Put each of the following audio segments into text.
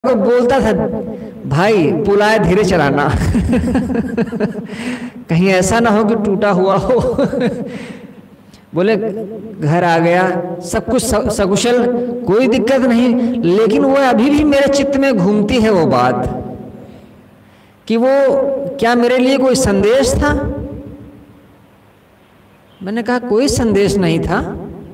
को बोलता था, भाई पुलाए धीरे चलाना कहीं ऐसा ना हो कि टूटा हुआ हो बोले घर आ गया, सब कुछ सकुशल, कोई दिक्कत नहीं, लेकिन वो अभी भी मेरे चित्त में घूमती है वो बात कि वो क्या मेरे लिए कोई संदेश था। मैंने कहा कोई संदेश नहीं था।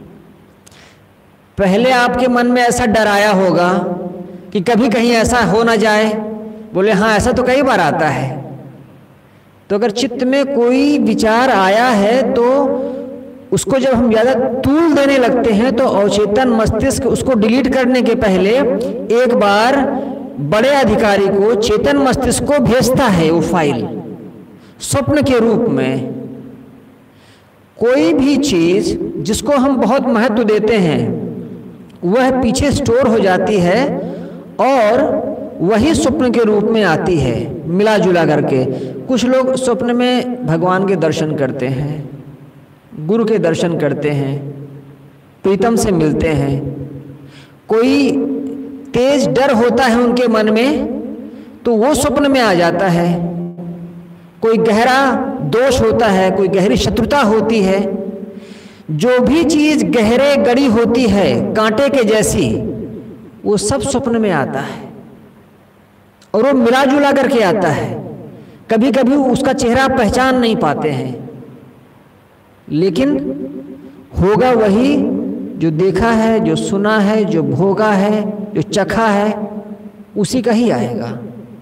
पहले आपके मन में ऐसा डर आया होगा कि कभी कहीं ऐसा हो ना जाए। बोले हाँ, ऐसा तो कई बार आता है। तो अगर चित्त में कोई विचार आया है तो उसको जब हम ज़्यादा तूल देने लगते हैं तो अवचेतन मस्तिष्क उसको डिलीट करने के पहले एक बार बड़े अधिकारी को चेतन मस्तिष्क को भेजता है वो फाइल स्वप्न के रूप में। कोई भी चीज जिसको हम बहुत महत्व देते हैं वह पीछे स्टोर हो जाती है और वही स्वप्न के रूप में आती है मिला जुला करके। कुछ लोग स्वप्न में भगवान के दर्शन करते हैं, गुरु के दर्शन करते हैं, प्रीतम से मिलते हैं। कोई तेज डर होता है उनके मन में तो वो स्वप्न में आ जाता है। कोई गहरा दोष होता है, कोई गहरी शत्रुता होती है। जो भी चीज गहरे गड़ी होती है कांटे के जैसी, वो सब स्वप्न में आता है और वो मिला जुला करके आता है। कभी कभी उसका चेहरा पहचान नहीं पाते हैं, लेकिन होगा वही जो देखा है, जो सुना है, जो भोगा है, जो चखा है, उसी का ही आएगा।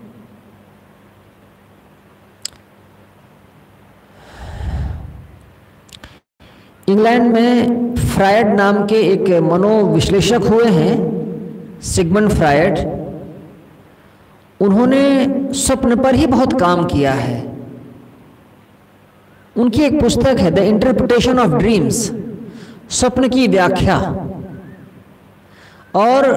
इंग्लैंड में फ्रायड नाम के एक मनोविश्लेषक हुए हैं, सिगमंड फ्रायड। उन्होंने स्वप्न पर ही बहुत काम किया है। उनकी एक पुस्तक है द इंटरप्रिटेशन ऑफ ड्रीम्स, स्वप्न की व्याख्या। और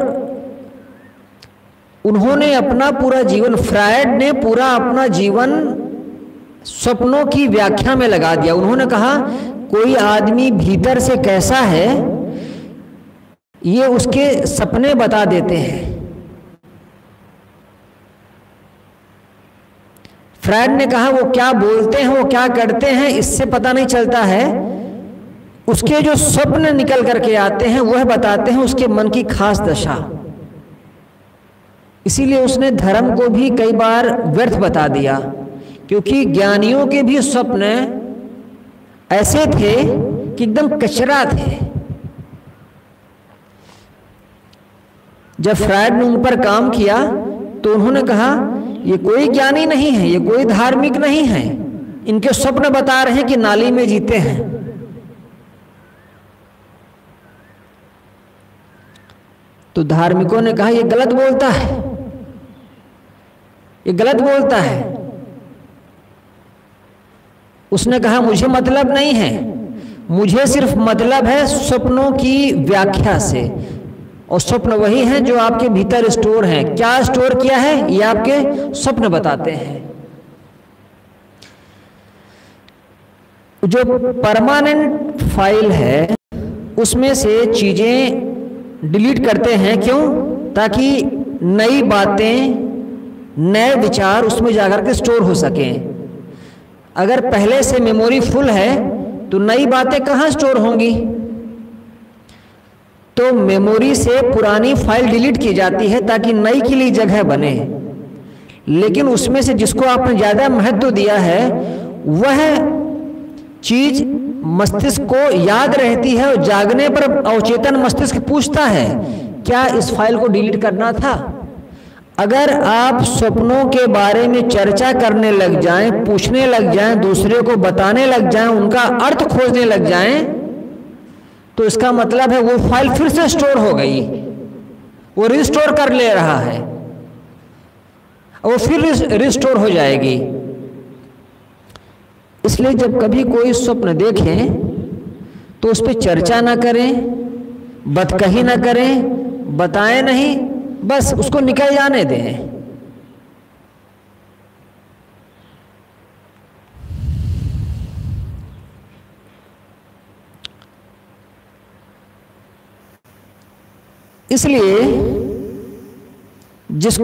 उन्होंने अपना पूरा जीवन, फ्रायड ने पूरा अपना जीवन स्वप्नों की व्याख्या में लगा दिया। उन्होंने कहा कोई आदमी भीतर से कैसा है ये उसके सपने बता देते हैं। फ्रायड ने कहा वो क्या बोलते हैं, वो क्या करते हैं, इससे पता नहीं चलता है। उसके जो स्वप्न निकल करके आते हैं वह बताते हैं उसके मन की खास दशा। इसीलिए उसने धर्म को भी कई बार व्यर्थ बता दिया, क्योंकि ज्ञानियों के भी स्वप्न ऐसे थे कि एकदम कचरा थे। जब फ्रायड ने उन पर काम किया तो उन्होंने कहा ये कोई ज्ञानी नहीं है, ये कोई धार्मिक नहीं है, इनके स्वप्न बता रहे हैं कि नाली में जीते हैं। तो धार्मिकों ने कहा ये गलत बोलता है, ये गलत बोलता है। उसने कहा मुझे मतलब नहीं है, मुझे सिर्फ मतलब है स्वप्नों की व्याख्या से। और स्वप्न वही हैं जो आपके भीतर स्टोर हैं। क्या स्टोर किया है ये आपके स्वप्न बताते हैं। जो परमानेंट फाइल है उसमें से चीजें डिलीट करते हैं। क्यों? ताकि नई बातें, नए विचार उसमें जाकर के स्टोर हो सकें। अगर पहले से मेमोरी फुल है तो नई बातें कहां स्टोर होंगी? तो मेमोरी से पुरानी फाइल डिलीट की जाती है ताकि नई के लिए जगह बने। लेकिन उसमें से जिसको आपने ज्यादा महत्व दिया है वह चीज मस्तिष्क को याद रहती है और जागने पर अवचेतन मस्तिष्क पूछता है क्या इस फाइल को डिलीट करना था। अगर आप स्वप्नों के बारे में चर्चा करने लग जाएं, पूछने लग जाएं, दूसरे को बताने लग जाएं, उनका अर्थ खोजने लग जाएं, तो इसका मतलब है वो फाइल फिर से स्टोर हो गई, वो रिस्टोर कर ले रहा है, वो फिर रिस्टोर हो जाएगी। इसलिए जब कभी कोई स्वप्न देखें तो उस पर चर्चा ना करें, बदकही ना करें, बताएं नहीं, बस उसको निकल जाने दें। इसलिए जिस